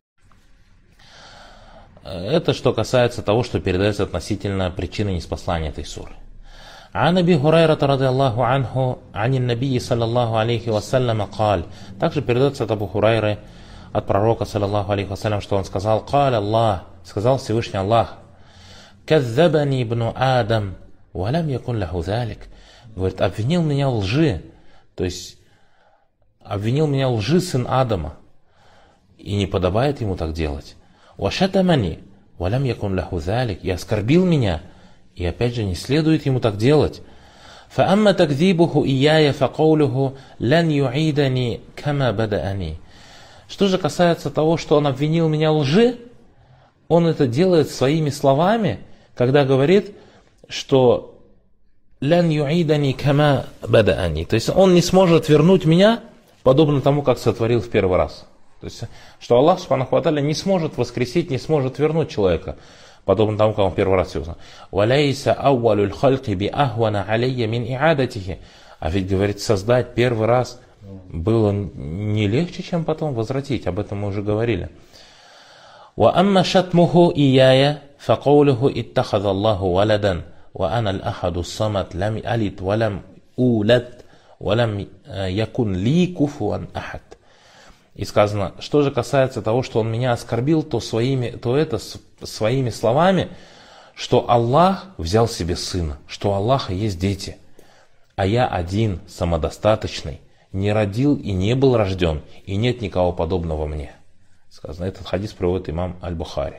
Это что касается того, что передается относительно причины ниспослания этой суры. عن أبي هريرة رضي الله عنه عن النبي صلى الله عليه وسلم قال. Также передается от Абу Хурайры, от пророка саллаллаху алейхи вассалям, что он сказал: قال الله, сказал Всевышний Аллах: «Каззабани ибну Адам, валям якун лаху залик». Говорит, обвинил меня в лжи, то есть обвинил меня в лжи сын Адама, и не подобает ему так делать. «Вашатамани, валям якун лаху залик». И оскорбил меня, и опять же не следует ему так делать. «Фаамма такзибуху ияя факаулюху лан юидани кама бадаани». Что же касается того, что он обвинил меня в лжи, он это делает своими словами, когда говорит, что «Лян юидани кама бадаани», то есть он не сможет вернуть меня, подобно тому, как сотворил в первый раз. То есть, что Аллах Субханаху ва Тааля не сможет воскресить, не сможет вернуть человека, подобно тому, как он первый раз его знал. А ведь, говорит, создать первый раз было не легче, чем потом возвратить. Об этом мы уже говорили. وأما شتمه إياي فقوله اتخذ الله ولدا وأنا الأحد الصمد لم ألد ولم أولد ولم يكن لي كفوا أحد. И сказано, что же касается того, что он меня оскорбил, то, своими, то это своими словами, что Аллах взял себе сына, что у Аллаха есть дети, а я один, самодостаточный, не родил и не был рожден, и нет никого подобного мне. Сказано, этот хадис приводит имам Аль-Бухари.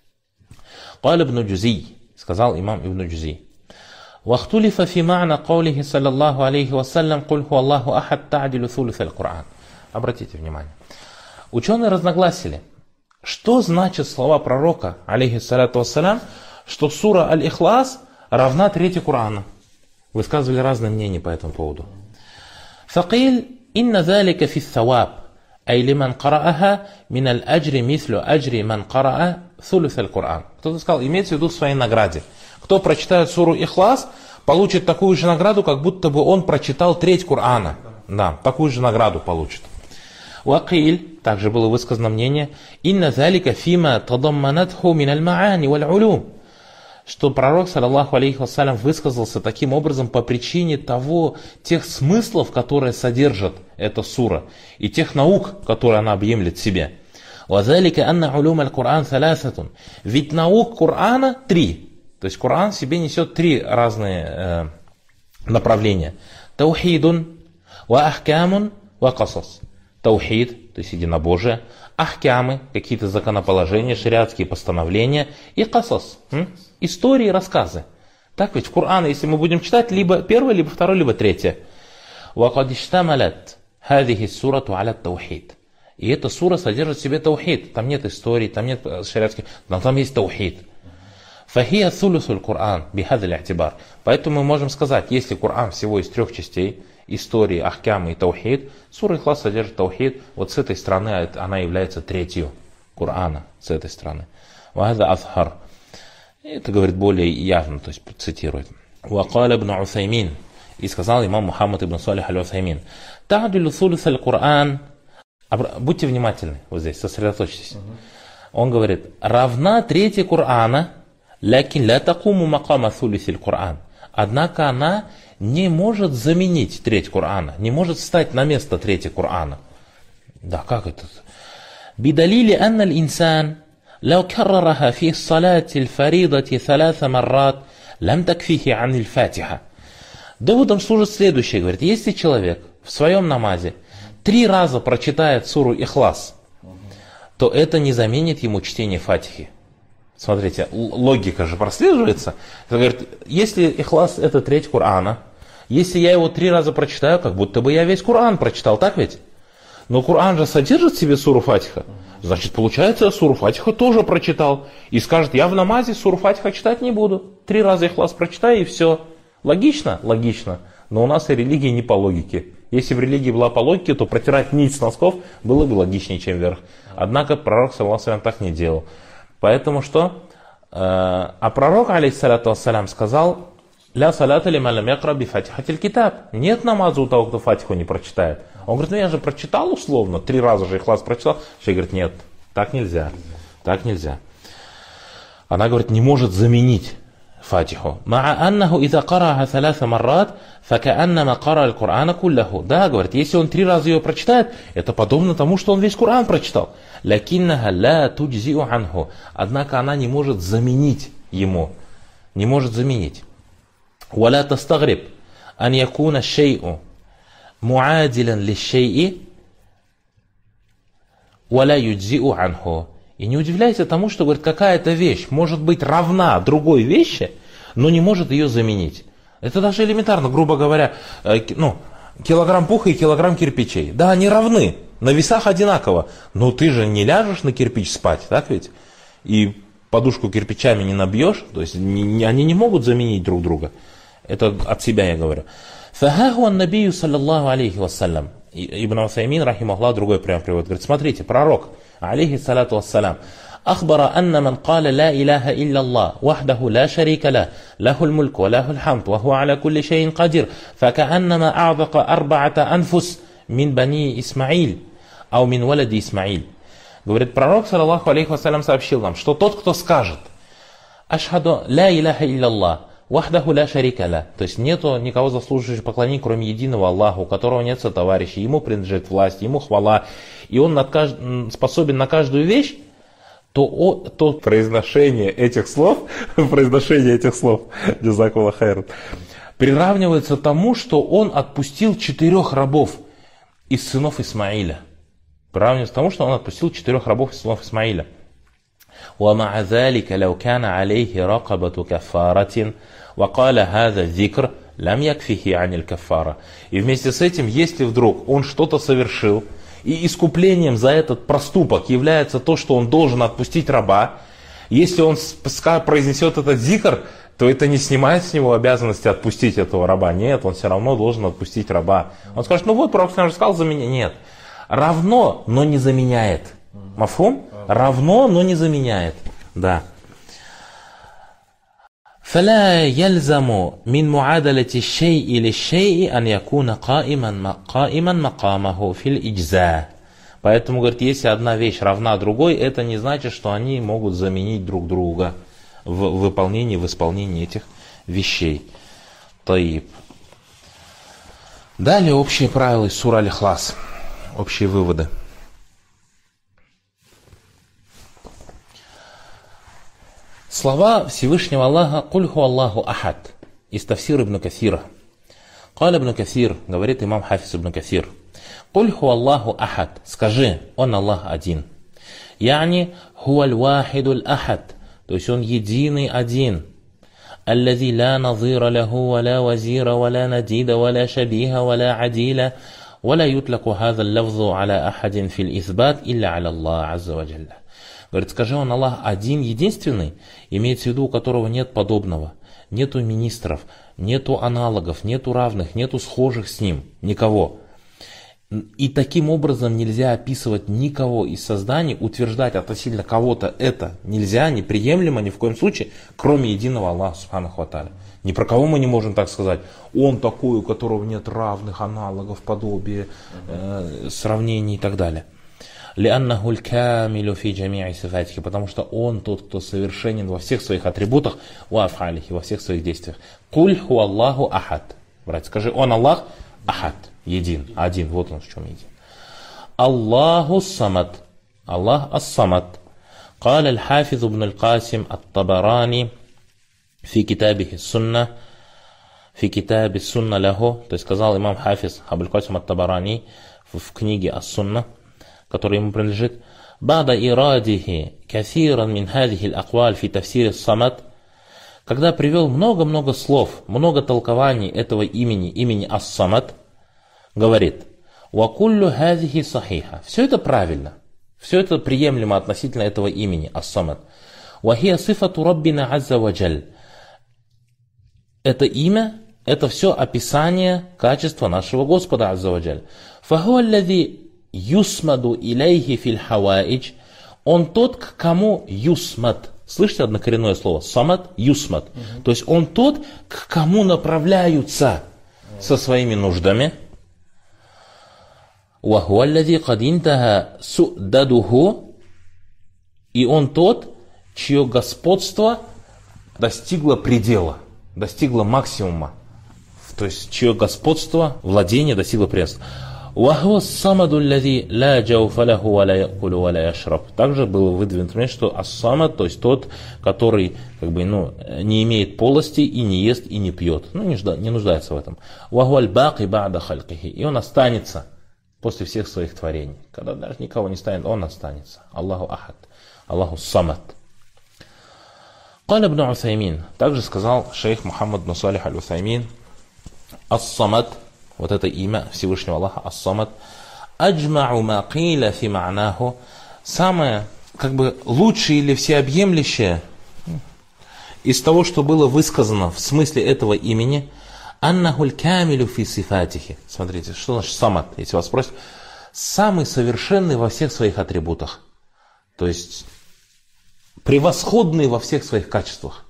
قال ابن جزي, сказал имам Ибн Джузи. واختلف في معنى قوله صلى الله عليه وسلم قل هو الله أحد تعدل ثلث القرآن. Обратите внимание. Ученые разногласили, что значит слова пророка, алейхиссалату вассалям, что сура Аль-Ихлас равна трети Корана. Высказывали разные мнения по этому поводу. فقيل إن ذلك في الثواب أي لمن قرأها من الأجر مثل أجر من قرأ ثلث القرآن. Кто-то сказал, имеется в виду в своей награде. Кто прочитает суру Ихлас, получит такую же награду, как будто бы он прочитал треть Корана. Да, такую же награду получит. Вакиль, также было высказано мнение, инна залика фима тадамманатху миналь маани валь улум, что пророк, саллаллаху алейхи вассалям, высказался таким образом по причине того, тех смыслов, которые содержит эта сура, и тех наук, которые она объемлет в себе. Вазалика анна улум аль-Кур'ан саласатун. Ведь наук Корана три. То есть Коран в себе несет три разные э, направления. Таухидун, ва ахкамун, ва касас. Таухид, то есть единобожие, ахкямы, какие-то законоположения, шариатские постановления, и касас, м? истории, рассказы. Так ведь в Коране, если мы будем читать, либо первое, либо второе, либо третье. И эта сура содержит в себе таухид. Там нет истории, там нет шариатских, но там есть таухид. Поэтому мы можем сказать, если Коран всего из трех частей, истории, ахкямы и таухид, сура Ихлас содержит таухид, вот с этой стороны она является третью Корана, с этой стороны. Это говорит более явно, то есть цитирует. وقال ابن عثيمين, и сказал имам Мухаммад ибн Салих аль-Уthаймин, تعدل ثلث القرآن, будьте внимательны, вот здесь, сосредоточьтесь. Он говорит, равна трети Корана, лякин ля такуму макама ثلث القرآن. Однако она не может заменить треть Корана, не может встать на место трети Корана. Да, как это? بدليل أن الإنسان لو كررها في الصلاة الفريضة ثلاث مرات لم تكفيه عن الفاتحة. Доводом служит следующее, говорит, если человек в своем намазе три раза прочитает суру Ихлас, то это не заменит ему чтение Фатихи. Смотрите, логика же прослеживается. Говорит, если Ихлас это треть Корана, если я его три раза прочитаю, как будто бы я весь Коран прочитал, так ведь? Но Коран же содержит в себе суру Фатиха. Значит, получается, я суру Фатиха тоже прочитал. И скажет, я в намазе суру Фатиха читать не буду. Три раза Ихлас прочитаю и все. Логично? Логично. Но у нас и религия не по логике. Если в религии была по логике, то протирать нить с носков было бы логичнее, чем вверх. Однако пророк, саллаллаху алейхи ва саллям, так не делал. Поэтому что? А пророк, алейхиссалату вассалям, сказал, ля салата лиман лам якра би фатихатиль китаб. Нет намаза у того, кто Фатиху не прочитает. Он говорит, ну я же прочитал условно, три раза же Ихлас прочитал. Шейх говорит, нет, так нельзя, так нельзя. Она говорит, не может заменить Фатиху. Ма'a аннаху иза караха саласа маррат, факааннама кара аль-Кур'ана куллаху. Да, говорит, если он три раза ее прочитает, это подобно тому, что он весь Коран прочитал. Лакиннаха ла туджзиу анху. Однако она не может заменить ему. Не может заменить. Валя тастагриб ан якуна шей'у муадилан лишшей'i валя юджзиу анху. И не удивляйся тому, что, говорит, какая-то вещь может быть равна другой вещи, но не может ее заменить. Это даже элементарно, грубо говоря, э, ну, килограмм пуха и килограмм кирпичей. Да, они равны, на весах одинаково, но ты же не ляжешь на кирпич спать, так ведь? И подушку кирпичами не набьешь, то есть не, не, они не могут заменить друг друга. Это от себя я говорю. فَهَا هُوَ النَّبِيُّ صَلَّى اللَّهُ عَلَيْهِ وَسَلَّمَ. Ибн Усаймин, рахимахуллах, другой прям приводит. Говорит, смотрите, пророк, алейхи салату вассалям, أخبر أن من قال لا إله إلا الله وحده لا شريك له له الملك وله الحمد وهو على كل شيء قدير فكأنما أعذق أربعة أنفس من بني إسماعيل أو من ولد إسماعيل. Говорит, пророк, саллаллаху алейхи вассалям, сообщил нам, что тот, кто скажет «Ашхаду ла иляха илля вахдаху ла шарика ля», то есть нету никого заслуживающего поклонения, кроме единого Аллаха, у которого нет сотоварища, ему принадлежит власть, ему хвала, и он над кажд... способен на каждую вещь, то, о, то произношение этих слов, произношение этих слов, джазакуллах хайран, приравнивается тому, что он отпустил четырех рабов из сынов Исмаиля. Приравнивается тому, что он отпустил четырех рабов из сынов Исмаиля. ومع ذلك لو كان عليه رقبة كفارة وقال هذا الذكر لم يكفيه عن الكفارة. И вместе с этим, если вдруг он что-то совершил, и искуплением за этот проступок является то, что он должен отпустить раба, если он произнесет этот зикр, то это не снимает с него обязанности отпустить этого раба. Нет, он все равно должен отпустить раба. Он скажет, ну вот, пророк сказал за меня. Нет. Равно, но не заменяет. Мафхум? Равно, но не заменяет. Да. فلا يلزم من معادلة الشيء للشيء أن يكون قائما قائما مقامه في الإجزاء. Поэтому, говорит, если одна вещь равна другой, это не значит, что они могут заменить друг друга в выполнении, в исполнении этих вещей. Таиб. Далее общие правила из сура Аль-Ихлас. Общие выводы. Слова Всевышнего Аллаха «Куль ху Аллаху ахад» из тафсира Ибн Касира. Каля Ибн Касир, говорит имам Хафиз Ибн Касир, «Куль ху Аллаху ахад», скажи, он Аллах один. Яни хуаль вахидуль ахад, то есть он единый один. Аллази ла назира лаху, валя вазира, валя надида, валя шабиха, валя адила, валя ютлаку хаза лавзу аля ахадин фил избат, илля аля Аллах азза ва джалля. Говорит, скажи, он Аллах один, единственный, имеется в виду, у которого нет подобного, нету министров, нету аналогов, нету равных, нету схожих с ним, никого. И таким образом нельзя описывать никого из созданий, утверждать относительно кого-то это нельзя, неприемлемо ни в коем случае, кроме единого Аллаха субханаху ва тааля. Ни про кого мы не можем так сказать, он такой, у которого нет равных, аналогов, подобия, э, сравнений и так далее. لأنه الكامل في جميع صفاته, потому что он тот, кто совершенен во всех своих атрибутах, وأفعاله, во всех своих действиях. قل هو الله أحد, брат, скажи, он Аллах ахад, един, один, вот он в чем един. Аллаху самад, Аллах ас-самад. قال الحافظ ابن القاسم الطبراني في كتابه السنة في كتاب السنة له, то есть сказал имам Хафиз Абуль Касим ат-Табарани в книге ас-Сунна, который ему принадлежит, بعد إراده كثيرا من هذه الأقوال في تفسير الصمد, когда привел много-много слов, много толкований этого имени, имени ас-Самад, говорит, وَكُلُّ هَذِهِ صَحِيحًا, все это правильно, все это приемлемо относительно этого имени ас-Самад. وَهِيَ صِفَةُ رَبِّنَا عَزَّ وَجَلَّ, это имя, это все описание качества нашего Господа азза ва джаль. فَهُوَ الَّذِي юсмаду илейхи фил хаваидж, он тот, к кому юсмад. Слышите однокоренное слово? Самад, юсмад. Угу. То есть он тот, к кому направляются со своими нуждами. Ваху аллади кадинтаха суддадуху, и он тот, чье господство достигло предела, достигло максимума. То есть чье господство, владение достигло предела. Также было выдвинуто, что ас-самад, то есть тот, который как бы, ну, не имеет полости и не ест и не пьет, ну, не, жда, не нуждается в этом. И он останется после всех своих творений. Когда даже никого не станет, он останется. Аллаху ахад, Аллаху самад. Каля ибн Усаймин, также сказал шейх Мухаммад бин Салих аль-Усаймин, ас-самад, вот это имя Всевышнего Аллаха, ас-Самад, аджмау ма киля фи ма'наху, самое, как бы, лучшее или всеобъемлющее из того, что было высказано в смысле этого имени, аннахуль камилю фи сифатихи. Смотрите, что значит самад, если вас спросят. Самый совершенный во всех своих атрибутах. То есть превосходный во всех своих качествах.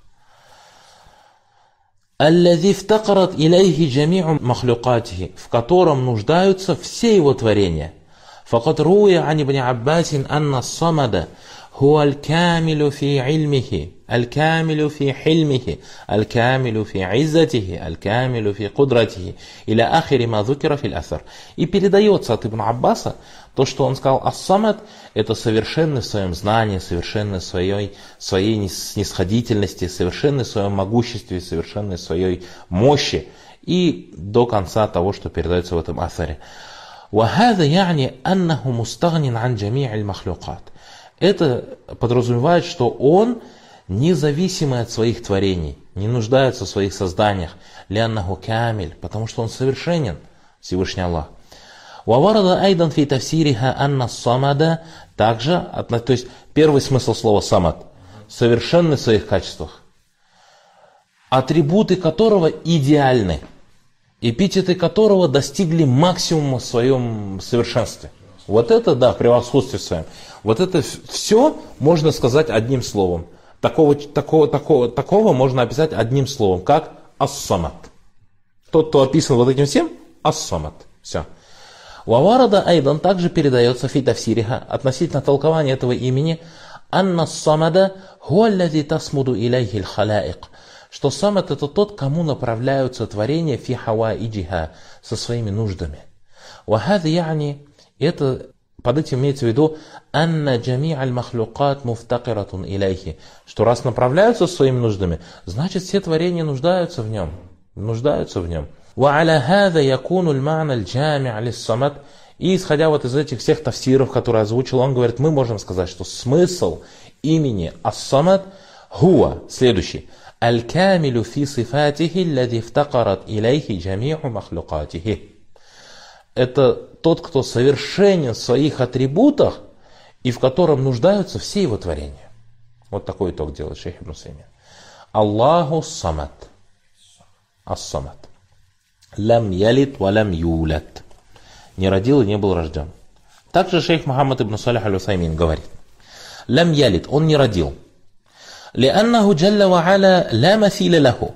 Аллази фтакарат илейхи джами'у махлюкатихи, в котором нуждаются все его творения. Факат руя ан ибн Аббасин анна самада хуа аль-камилю фи ильмихи, аль-камилю фи хильмихи, аль-камилю фи иззатихи, аль-камилю фи кудратихи, иля ахири ма зукира фил асар. И передается от Ибн Аббаса то, что он сказал, ас-самад — это совершенный в своем знании, совершенный в своей, своей снисходительности, совершенный в своем могуществе, совершенный в своей мощи. И до конца того, что передается в этом асаре. وَهَذَا يعني أنه مستغن عن جميع المخلوقات. Это подразумевает, что он независимый от своих творений, не нуждается в своих созданиях. لأنه كامل, потому что он совершенен, Всевышний Аллах. وَوَرَدَ أيضا في تفسيرها أن الصمد, также, то есть первый смысл слова самад, совершенный в своих качествах, атрибуты которого идеальны, эпитеты которого достигли максимума в своем совершенстве. Вот это, да, в превосходстве своем. Вот это все можно сказать одним словом. Такого, такого, такого, такого можно описать одним словом, как ас-самад. Тот, кто описан вот этим всем, ас-самад. Все. Ваварада айдан также передается фи тафсириха относительно толкования этого имени анна самада хуаллади тасмуду илейхи аль-халаик, что самад это тот, кому направляются творения фи хаваиджиха, со своими нуждами. Вахад яни, это под этим имеется в виду анна джами' аль-махлюкат муфтакиратун илейхи, что раз направляются своими нуждами, значит все творения нуждаются в нем, нуждаются в нем. وعلى هذا يكون المعنى الجامع للصمد. И исходя вот из этих всех тафсиров, которые озвучил, он говорит, мы можем сказать, что смысл имени ас-самад хуа следующий. Аль-камилю фи сифатихи аллади фтакарат илейхи джами'у махлюкатихи. Это тот, кто совершенен в своих атрибутах и в котором нуждаются все его творения. Вот такой итог делает шейх Ибн Таймия. Аллаху самад. Ас-самад. Лам ялит ва лам юлат. Не родил и не был рожден. Также шейх Мухаммад ибн Салих аль-Усаймин говорит. Лам ялит, он не родил. Лианнаху джалла ва аля ла масиля лаху.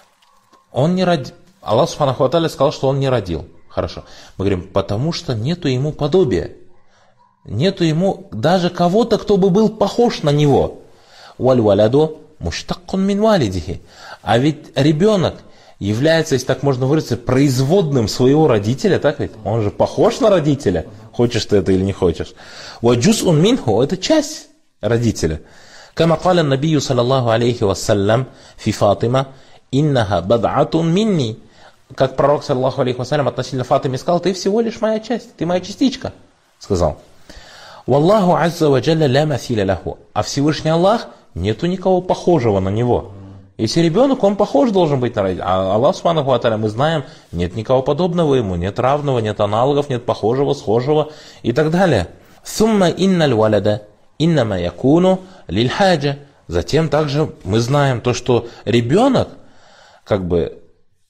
Он не родил. Аллах субханаху ва тааля сказал, что он не родил. Хорошо. Мы говорим, потому что нету ему подобия. Нету ему даже кого-то, кто бы был похож на него. Валь валяду муштаккун мин валидихи. А ведь ребенок является, если так можно выразиться, производным своего родителя, так ведь? Он же похож на родителя, хочешь ты это или не хочешь. Ваджузун минху, это часть родителя. Кама каля набию саллаллаху алейхи вассалям фи Фатима, иннаха бад'атун минни. Как пророк саллаллаху алейхи вассалям относительно Фатиме сказал, ты всего лишь моя часть, ты моя частичка, сказал. Валлаху азза ва джалля ла масиля лаху. А Всевышний Аллах, нету никого похожего на него. Если ребенок, он похож должен быть на родителя. А Аллах субханаху ва тааля, мы знаем, нет никого подобного ему, нет равного, нет аналогов, нет похожего, схожего и так далее. Сумма инналь валяда иннама якуну лиль хаджа. Затем также мы знаем то, что ребенок, как бы,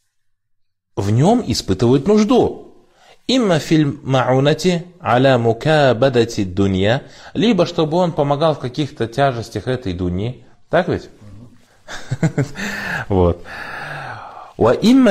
в нем испытывает нужду. Имма фильм маунати аля мукабадати дунья, либо чтобы он помогал в каких-то тяжестях этой дуньи. Так ведь? Вот. Либо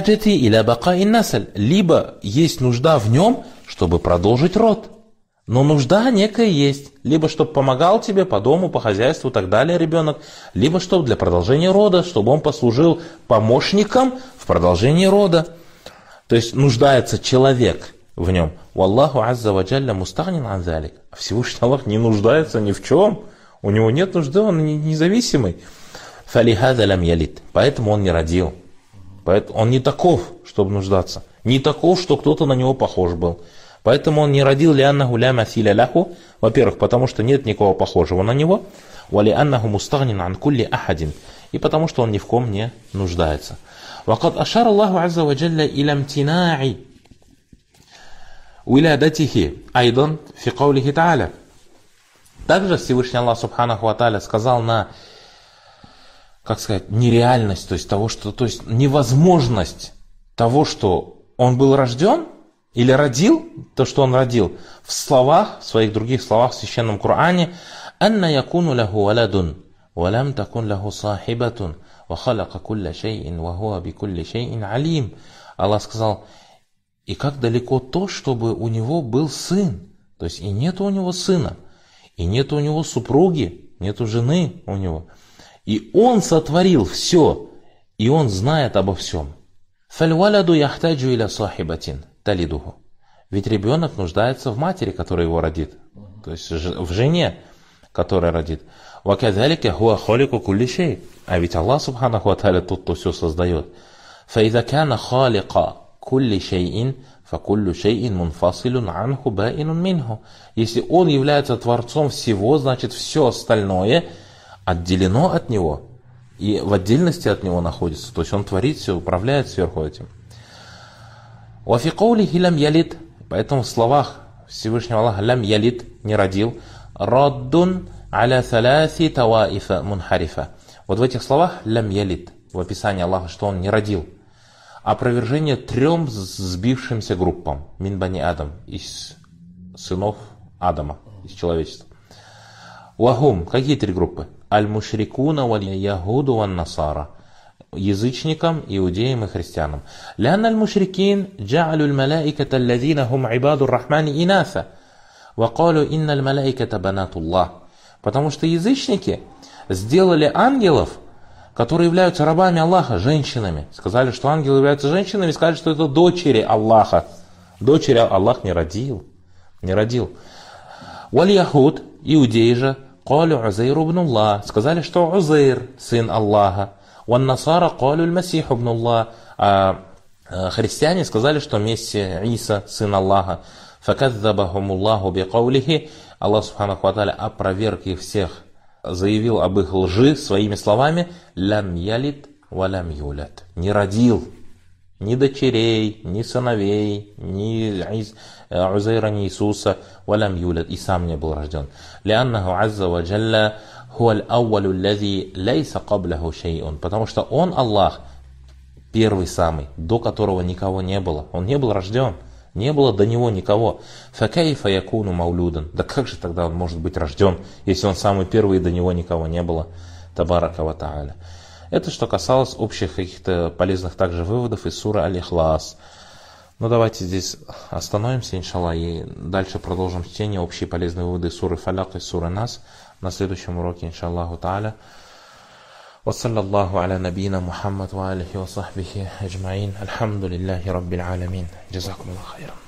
есть нужда в нем, чтобы продолжить род. Но нужда некая есть. Либо чтобы помогал тебе по дому, по хозяйству и так далее ребенок. Либо чтобы для продолжения рода, чтобы он послужил помощником в продолжении рода. То есть нуждается человек в нем. Валлаху азза ва джалля мустагнин ан залик. Всевышний Аллах не нуждается ни в чем. У него нет нужды, он независимый. Фалихаза лам ялит. Поэтому он не родил. Поэтому он не таков, чтобы нуждаться. Не таков, что кто-то на него похож был. Поэтому он не родил лианнаху ла масиля лаху. Во-первых, потому что нет никого похожего на него. Ва лианнаху мустагнин ан кулли ахадин. И потому что он ни в ком не нуждается. Вакад ашар Аллаху азза ва джалля иля амтинаи уилядатихи айдан фи каулихи тааля. Также Всевышний Аллах субханаху ва тааля сказал на как сказать, нереальность, то есть того, что, то есть невозможность того, что он был рожден или родил, то, что он родил, в словах, в своих других словах в Священном Коране, «Анна якуну лаху валадун, валам такун лаху сахибатун, ва халака кулля шейин, ва хуа би кулли шейин алим». Аллах сказал, и как далеко то, чтобы у него был сын, то есть и нет у него сына, и нет у него супруги, нету жены у него, и он сотворил все, и он знает обо всем. «Фальваладу яхтаджу иля сахибатин талидуху». Ведь ребенок нуждается в матери, которая его родит, то есть в жене, которая родит. «Ваказалика хуа халику кулли шей». А ведь Аллах субханаху ва тааля тот, кто все создает. «Фаиза кана халика кулли шейин, факуллю шейин мунфасилун анху баинун минху». Если он является творцом всего, значит все остальное отделено от него и в отдельности от него находится. То есть он творит все, управляет сверху этим. «Вафи каулихи лам ялид». Поэтому в словах Всевышнего Аллаха «лам ялид» не родил. «Раддун аля саласи таваифа мунхарифа». Вот в этих словах «лам ялид», в описании Аллаха, что он не родил, опровержение трем сбившимся группам. Мин бани Адам, из сынов Адама, из человечества. Вахум, какие три группы? Аль-мушрикуна валь яхуду ван насара. Язычникам, иудеям и христианам. Лянна аль-мушрикин джа'алю аль-малаиката аллазина хум ибаду рахмани инаса. Вакалю инна аль-малаиката банатуллах. Потому что язычники сделали ангелов, которые являются рабами Аллаха, женщинами. Сказали, что ангелы являются женщинами, сказали, что это дочери Аллаха. Дочери Аллах не родил. Не родил. Валь яхуд, иудеи же, калю Узейру ибнуллах. Сказали, что Узейр, сын Аллаха. Ван насара калю аль-масиху ибнуллах. А христиане сказали, что Мессия Иса, сын Аллаха. Факадзабахумуллаху бикаулихи. Аллах субханаху ва тааля опроверг их всех, заявил об их лжи своими словами: «Лям ялид ва лям юлят». Не родил ни дочерей, ни сыновей, ни Узейра, ни Иисуса, ва лям юлят, и сам не был рожден. «Лианнаху азза ва джалла хуа аль-аувалу аллази лейса каблаху шейун». Потому что Он, Аллах, первый самый, до которого никого не было. Он не был рожден. Не было до него никого. Факайфа якуну маулюдан. Да как же тогда он может быть рожден, если он самый первый и до него никого не было? Табарака ва тааля. Это что касалось общих каких-то полезных также выводов из суры Аль-Ихлас. Ну давайте здесь остановимся, иншаллах, и дальше продолжим чтение, общие полезные выводы суры Фаляк и суры Нас на следующем уроке, иншаллаху тааля. وصلى الله على نبينا محمد وآله وصحبه أجمعين الحمد لله رب العالمين جزاكم الله خيرا.